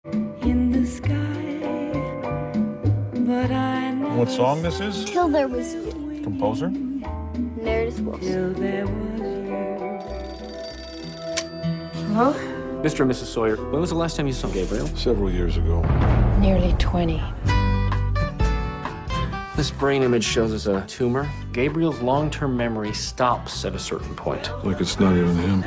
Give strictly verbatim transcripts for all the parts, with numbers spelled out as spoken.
In the sky, but I know What song this is? Till There Was You. Composer? Meredith Wilson. till there was you. Hello? Mister and Missus Sawyer, when was the last time you saw Gabriel? Several years ago. Nearly twenty. This brain image shows us a tumor. Gabriel's long-term memory stops at a certain point. Like it's not even him.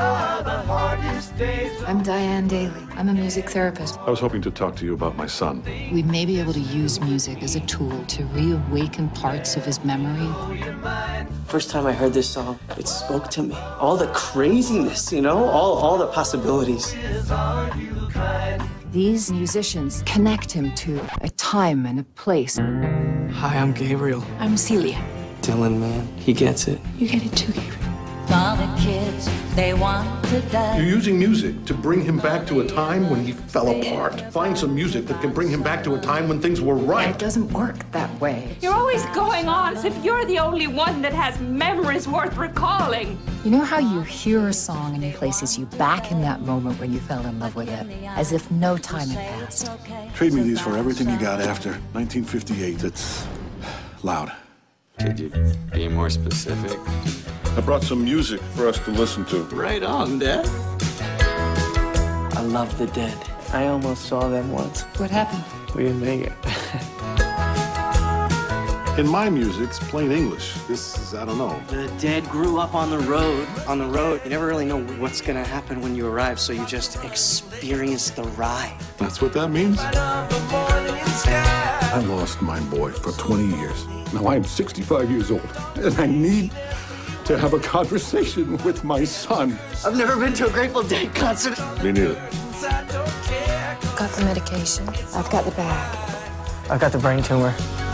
I'm Diane Daly. I'm a music therapist. I was hoping to talk to you about my son. We may be able to use music as a tool to reawaken parts of his memory. First time I heard this song, it spoke to me. All the craziness, you know, all, all the possibilities. These musicians connect him to a time and a place. Hi, I'm Gabriel. I'm Celia. Dylan, man, he gets it. You get it too, Gabriel. All the kids, they want to die. You're using music to bring him back to a time when he fell apart. Find some music that can bring him back to a time when things were right. It doesn't work that way. You're always going on as if you're the only one that has memories worth recalling. You know how you hear a song and it places you back in that moment when you fell in love with it, as if no time had passed? Trade me these for everything you got after nineteen fifty-eight. It's loud. Could you be more specific? I brought some music for us to listen to. Right on, Dad. I love the Dead. I almost saw them once. What happened? We didn't make it. In my music, it's plain English. This is, I don't know. The Dead grew up on the road. On the road, you never really know what's gonna happen when you arrive, so you just experience the ride. That's what that means? I lost my boy for twenty years. Now I'm sixty-five years old, and I need to have a conversation with my son. I've never been to a Grateful Dead concert. Me neither. Got the medication. I've got the bag. I've got the brain tumor.